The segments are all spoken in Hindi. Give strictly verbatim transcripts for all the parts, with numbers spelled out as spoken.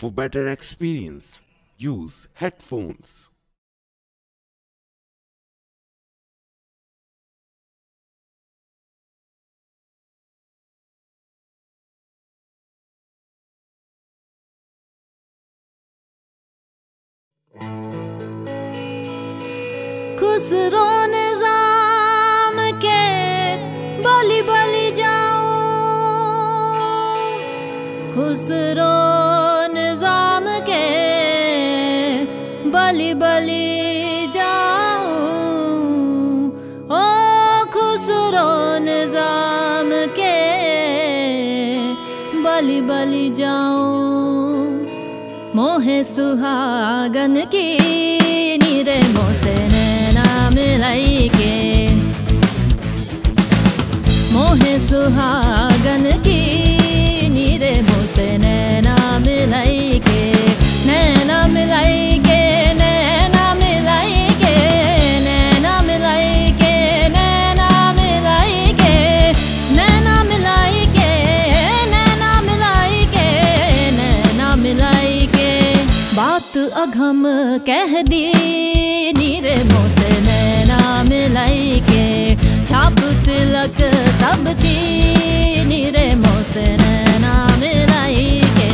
For better experience, use headphones. Khusro निजाम के बलि बलि जाऊं, खुसरो निजाम के बलि बलि जाऊं, ओ खुसरो निजाम के बलि बलि जाऊं। मोहे सुहागन की नीरे मोसे नैना मिलाई के, मोहे सुहागन की नीरे मोसे नैना मिलाई के, नैना मिलाई के, नैना मिलाई के, नैना मिलाई के, नैना मिलाई के, नैना मिलाई के, नैना मिलाई के, नैना मिलाई के। बात अघम कह दी नीरे मोसे नैना मिलाई के, छाप तिलक सब चीज नीरे मोसे नैना मिलाई के।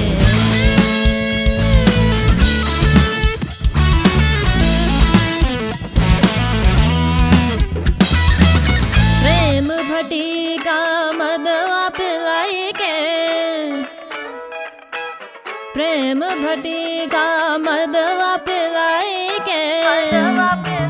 प्रेम भटी का मदवा पिलाई के, प्रेम भटी का मदवा पिलाई के, मदवा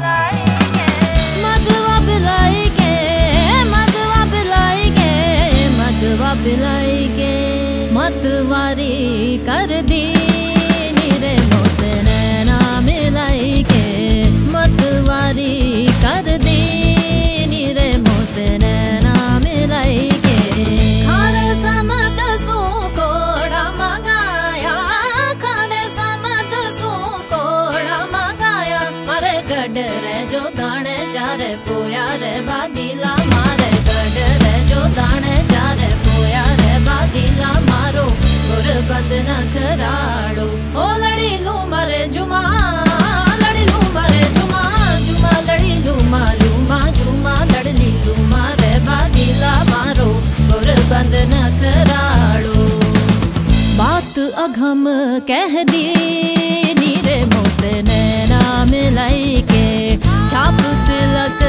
पिलाई के, मदवा पिलाई के, मदवा पिलाई के। मतवारी कर दी नीरे मोसे नैना मिलाई के, मतवारी कर दी नीरे मोसे नैना मिलाई के। खारे समत सो कोड़ा मंगाया, खारे समत सो कोड़ा मंगाया, अरे गड रे जो दाने चारे पोया रे बादीला मारे, गड रे जो दाने चारे पोया रे बादीला मारो, गुरबत न कराड़ो। ओ लड़ी लू मरे जुमा, लड़ी लू मरे जुमा, जुमा लड़ी लू मालू मा, जुमा लड़ली लू मारे बादीला मारो, गुरबत न कराड़ो। बात अघम कह दी नीरे मोसे नैना मिलाई के, छाप तिलक